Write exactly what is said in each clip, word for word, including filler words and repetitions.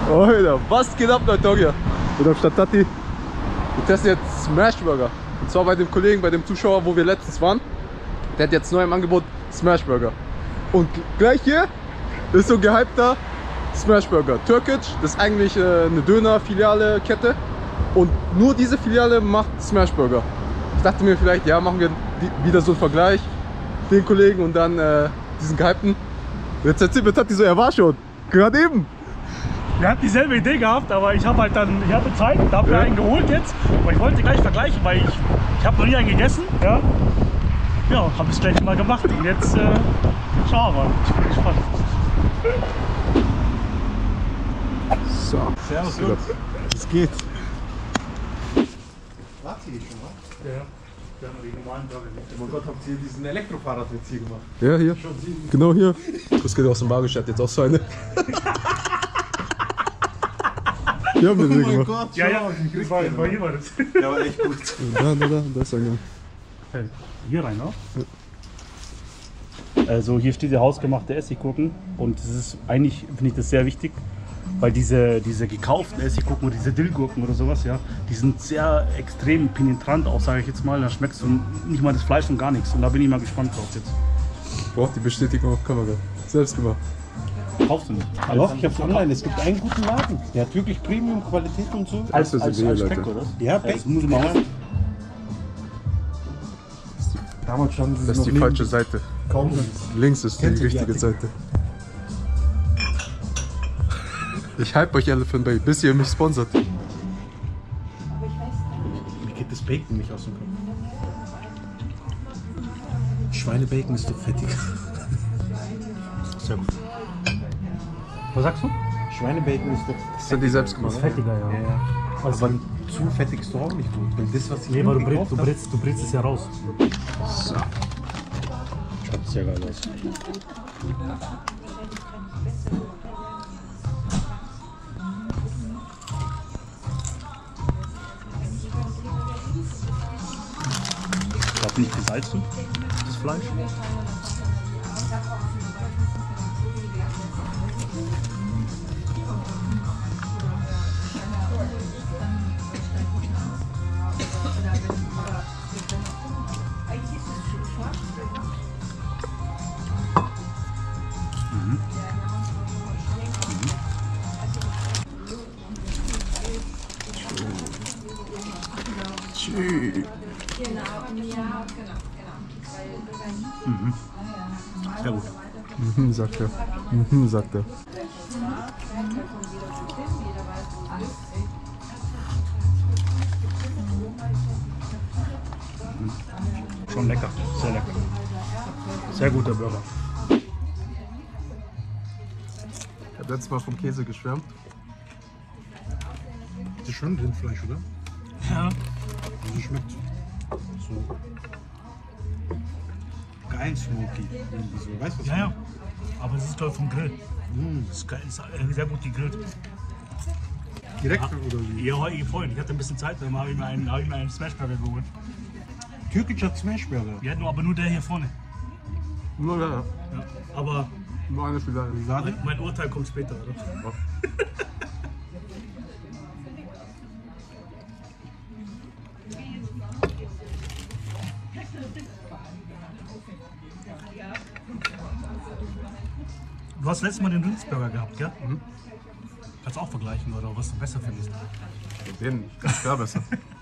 Alter, was geht ab, Leute, hier? Mit am Stadtati. Wir testen jetzt Smashburger. Und zwar bei dem Kollegen, bei dem Zuschauer, wo wir letztens waren. Der hat jetzt neu im Angebot Smashburger. Und gleich hier ist so ein gehypter Smashburger. Türkisch, das ist eigentlich äh, eine Döner-Filiale-Kette. Und nur diese Filiale macht Smashburger. Ich dachte mir vielleicht, ja, machen wir wieder so einen Vergleich. Den Kollegen und dann äh, diesen gehypten. Jetzt erzählt mir Tati so, er war schon. Gerade eben. Wir hatten dieselbe Idee gehabt, aber ich habe halt dann, ich hatte Zeit, da habe ich ja. einen geholt jetzt. Aber ich wollte gleich vergleichen, weil ich, ich habe noch nie einen gegessen. Ja, ja habe es gleich mal gemacht. Und jetzt äh, schauen wir mal. Ich bin gespannt. So. Servus, gut. Es geht. Warte hier schon mal? Ja. Wir haben die normalen Burger nicht. Oh mein Gott, habt ihr diesen Elektrofahrrad jetzt hier gemacht? Ja, hier. Genau hier. Das geht aus dem Wagen, hat jetzt auch so eine. Ja, oh mein gemacht. Gott, ja, ja, das war, war hier war das. Der war echt gut. Da, da, da, da ist er, ja. Okay. Hier rein, ne? Ja. Also hier steht der hausgemachte Essiggurken und das ist eigentlich, finde ich das sehr wichtig, weil diese, diese gekauften Essiggurken oder diese Dillgurken oder sowas, ja, die sind sehr extrem penetrant auch, sage ich jetzt mal. Da schmeckst du nicht mal das Fleisch und gar nichts und da bin ich mal gespannt drauf jetzt. Braucht die Bestätigung auf Kamera. Selbst gemacht. Kaufst du nicht? Doch, ich hab's online. Es gibt einen guten Laden. Der hat wirklich Premium-Qualität und so. Als, als, als, als Speck, oder? Ja, Bacon. Das muss man ja. auch. Damals standen sie Das ist noch die falsche Seite. Kaum. Links ist die Kennt ihr die richtige Artikel? Seite. Ich hype euch Elephant Bay, bis ihr mich sponsert. Mir geht das Bacon nicht aus dem Kopf. Schweinebacon ist doch fettig. Sehr gut. Was sagst du? Schweinebacon ist doch. Das sind die selbst gemacht. Fettiger, ja. Ja, ja. Also, Aber zu fettig ist doch auch nicht gut. Weil das, was ich nee, aber du gekauft brätst, du, hab- brätst, du brätst es ja raus. So. Schaut sehr geil aus. Ich glaube nicht gesalzen, das Fleisch. Mhm. Sehr gut. Mhm, sagt er. Mhm, sagt er. Schon lecker, sehr lecker. Sehr guter Burger. Ich habe letztes Mal vom Käse geschwärmt. Das ist schon Rindfleisch, oder? Ja. Also schmeckt so geil smoky. Irgendwie so. Weißt du was? Ja, ja. Aber es ist glaube ich vom Grill. Mm. Das ist, geil, ist äh, sehr gut gegrillt. Direkt oder wie? Ja, heute vorhin. Ich hatte ein bisschen Zeit, dann habe ich mir einen, hab ich mir einen Smashburger geholt. Türkischer Smashburger. Wir hatten nur, aber nur der hier vorne. Nur, ja, Ja. Aber nur eine Filiale. Warte. mein, mein Urteil kommt später, oder? Du hast letztes Mal den Rindsburger gehabt, gell? Mhm. Kannst du auch vergleichen, oder was du besser findest? Den, ganz klar besser.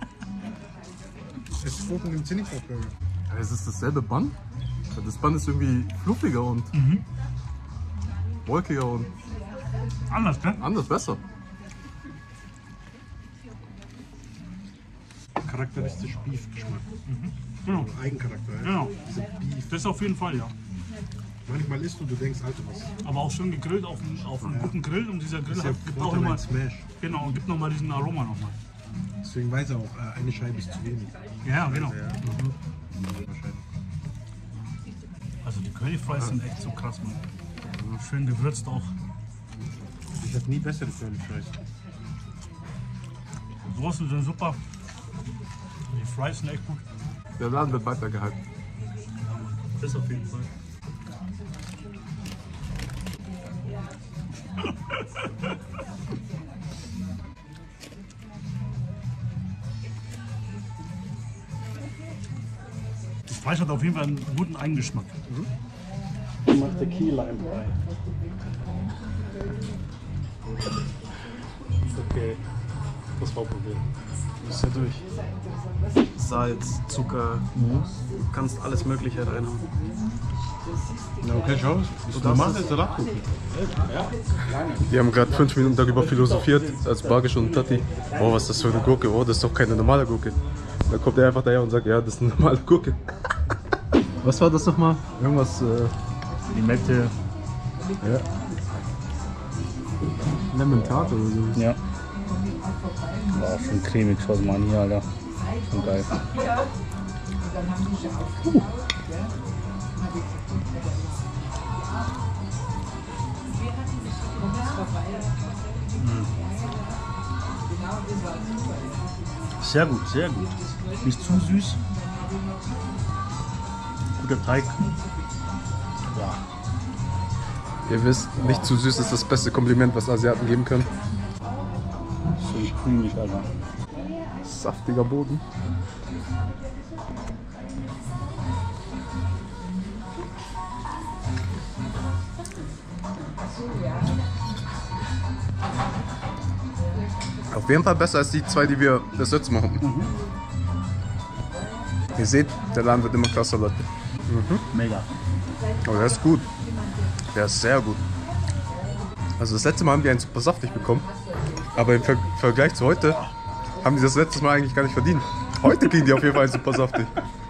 Es ist Foto im Zinnigbrat-Burger. Es ist dasselbe Bun. Das Bun ist irgendwie fluffiger und Mhm. wolkiger und Anders, gell? anders besser. Charakteristisch Beef-Geschmack. Genau. Oder Eigencharakter. Ja. Genau. Diese Beef. Das auf jeden Fall, ja. Manchmal isst du, du denkst, Alter, was? Aber auch schön gegrillt auf einem, auf einem guten Grill und dieser Grill Das ist ja hat, gibt auch Vorteil nochmal, ein Smash. genau, und gibt nochmal diesen Aroma nochmal. Deswegen weiß er auch, äh, eine Scheibe ist zu wenig. Ja, genau. Ja, mhm. Wahrscheinlich. Also die Curly Fries sind echt so krass, man. Schön gewürzt auch. Ich habe nie bessere Curly Fries. Die Soßen sind super. Die Fries sind echt gut. Der Laden wird weiter gehypt. Das auf jeden Fall. Fleisch hat auf jeden Fall einen guten Eigengeschmack. Mhm. Ich mag Tequila im Brei. Okay, das war probieren. Ist ja durch. Salz, Zucker, mhm. Du kannst alles Mögliche reinhauen. Na okay, schau. Du normale Salatkuchen. Wir haben gerade fünf Minuten darüber philosophiert, als Bargisch und Tati. Oh, was ist das für eine Gurke? Oh, das ist doch keine normale Gurke. Dann kommt er einfach daher und sagt, ja, das ist eine normale Gurke. Was war das nochmal? Irgendwas... Äh Limette. Ja. Lemon Tart oder so. Ja. Boah, schon cremig, schau mal an hier, Alter. Schon geil. Uh. Sehr gut, sehr gut. Nicht zu süß. Guter Teig. Ja. Ihr wisst, nicht zu süß ist das beste Kompliment, was Asiaten geben können. So cremig, Alter. Saftiger Boden. Auf jeden Fall besser als die zwei, die wir das letzte Mal hatten. Mhm. Ihr seht, der Laden wird immer krasser, Leute. Mhm. Mega. Aber der ist gut. Der ist sehr gut. Also das letzte Mal haben die einen super saftig bekommen. Aber im Ver Vergleich zu heute haben die das letzte Mal eigentlich gar nicht verdient. Heute kriegen die auf jeden Fall einen super saftig.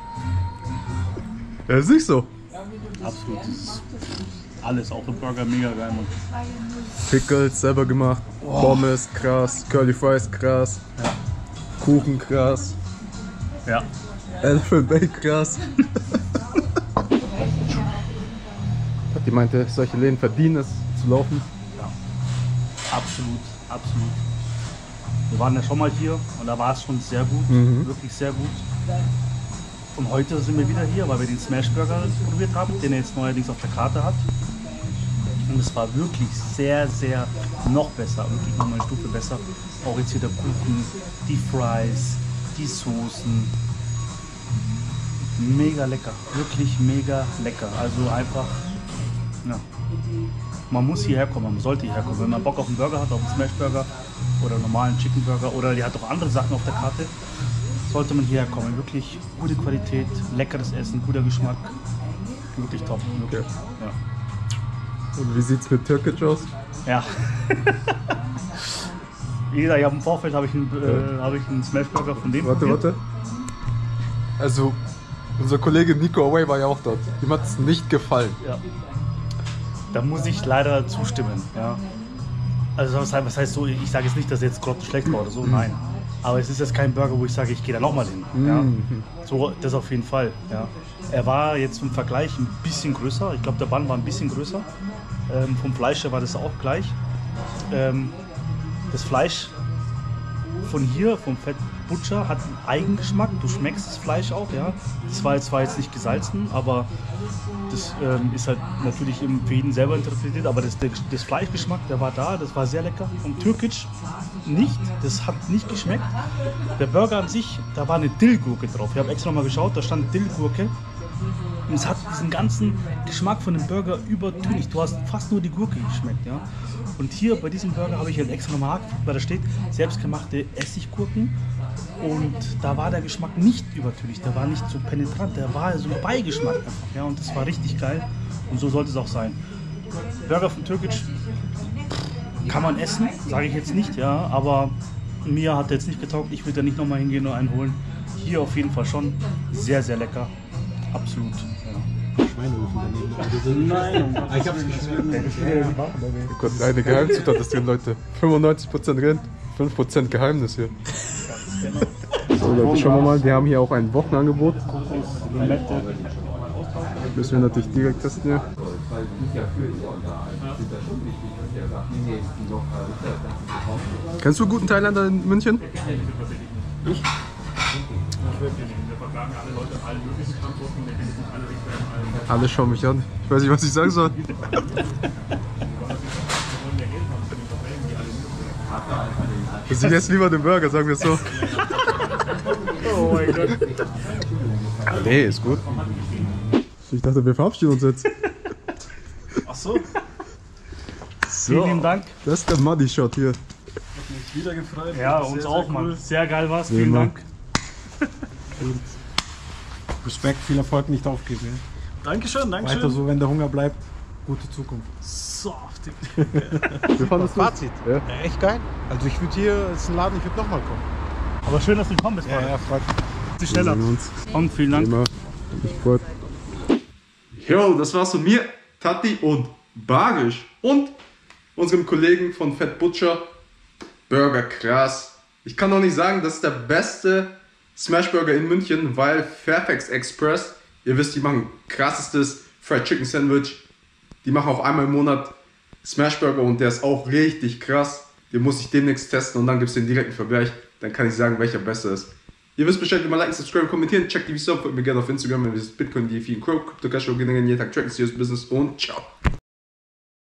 Ja, ist nicht so. Absolut. Das ist alles, auch im Burger, mega geil, Mann. Pickles selber gemacht. Oh. Pommes, krass. Curly Fries, krass. Ja. Kuchen, krass. Ja. Elephant Bake, krass. Die meinte, solche Läden verdienen es zu laufen. Ja. Absolut, absolut. Wir waren ja schon mal hier und da war es schon sehr gut. Mhm. Wirklich sehr gut. Und heute sind wir wieder hier, weil wir den Smash Burger probiert haben, den er jetzt neuerdings auf der Karte hat. Und es war wirklich sehr, sehr noch besser, wirklich noch eine Stufe besser. Auch jetzt hier der Kuchen, die Fries, die Soßen. Mega lecker, wirklich mega lecker. Also einfach, ja. Man muss hierher kommen, man sollte hierher kommen. Wenn man Bock auf einen Burger hat, auf einen Smash Burger oder einen normalen Chicken Burger oder die hat auch andere Sachen auf der Karte, sollte man hierher kommen. Wirklich gute Qualität, leckeres Essen, guter Geschmack. Wirklich top, wirklich. Okay. Ja. Und wie sieht's mit Türkisch aus? Ja. Wie gesagt, ich habe im Vorfeld habe ich einen, äh, hab ich einen Smashburger von dem. Warte, probiert. warte. Also, unser Kollege Nico Away war ja auch dort. Ihm hat es nicht gefallen. Ja. Da muss ich leider zustimmen. Ja. Also, was heißt, was heißt so? Ich sage jetzt nicht, dass er jetzt gerade schlecht war oder so. Nein. Aber es ist jetzt kein Burger, wo ich sage, ich gehe da nochmal hin. Ja. So, das auf jeden Fall. Ja. Er war jetzt im Vergleich ein bisschen größer. Ich glaube, der Bun war ein bisschen größer. Ähm, vom Fleisch her war das auch gleich. Ähm, das Fleisch von hier, vom Fett Butcher, hat einen Eigengeschmack. Du schmeckst das Fleisch auch, ja. Das war jetzt, war jetzt nicht gesalzen, aber das ähm, ist halt natürlich im für jeden selber interpretiert. Aber das, der, das Fleischgeschmack, der war da, das war sehr lecker. Und Türkisch nicht, das hat nicht geschmeckt. Der Burger an sich, da war eine Dillgurke drauf. Ich habe extra mal geschaut, da stand Dillgurke. Und es hat diesen ganzen Geschmack von dem Burger übertönig. Du hast fast nur die Gurke geschmeckt, ja. Und hier bei diesem Burger habe ich jetzt extra nochmal nachgeguckt, weil da steht selbstgemachte Essiggurken. Und da war der Geschmack nicht übertönig, der war nicht so penetrant, der war so ein Beigeschmack einfach, ja. Und das war richtig geil. Und so sollte es auch sein. Burger von Türkisch kann man essen, sage ich jetzt nicht, ja. Aber mir hat der jetzt nicht getaugt. Ich will da nicht nochmal hingehen und einen holen. Hier auf jeden Fall schon sehr, sehr lecker. Absolut. Ja. Schweinehofen daneben. Nein, ich hab's geschrieben. Gott, eine Geheimzutat ist drin, Leute. fünfundneunzig Prozent Rind, fünf Prozent Geheimnis hier. So Leute, schauen wir mal, wir haben hier auch ein Wochenangebot. Müssen wir natürlich direkt testen hier. Kennst du guten Thailänder in München? Ich? Alle Leute in allen möglichen Standorten, in alle Richtungen, alle schauen mich an. Ich weiß nicht, was ich sagen soll. Ich esse jetzt lieber den Burger, sagen wir es so. Oh mein Gott. Nee, ist gut. Ich dachte, wir verabschieden uns jetzt. Ach so. Vielen lieben Dank. Das ist der Money-Shot hier. Hat mich wieder gefreut. Ja, Sehr, uns sehr auch, cool. Mann. Sehr geil war's. Wie Vielen immer. Dank. Respekt, viel Erfolg, nicht aufgeben. Ja? Dankeschön, Dankeschön. Weiter so, wenn der Hunger bleibt, gute Zukunft. Softig. Wie fandest du? Fazit. Ja. Ja, echt geil. Also ich würde hier, es ist ein Laden, ich würde nochmal kommen. Aber schön, dass du gekommen bist, Ja, Mann. ja, freut mich. Viel schneller. Wir sehen uns. Und vielen Dank. Immer. Hab mich gefreut. Jo, das war's von mir, Tati und Barisch und unserem Kollegen von Fat Butcher. Burger krass. Ich kann doch nicht sagen, das ist der beste Smashburger in München, weil Fairfax Express, ihr wisst, die machen krassestes Fried Chicken Sandwich. Die machen auch einmal im Monat Smashburger und der ist auch richtig krass. Den muss ich demnächst testen und dann gibt es den direkten Vergleich. Dann kann ich sagen, welcher besser ist. Ihr wisst Bescheid, immer liken, subscriben, kommentieren. Checkt die Videos ab, folgt mir gerne auf Instagram, wenn wir das Bitcoin, D F I, Crow, Crypto Cash Flow, jeden Tag tracken, serious Business und ciao.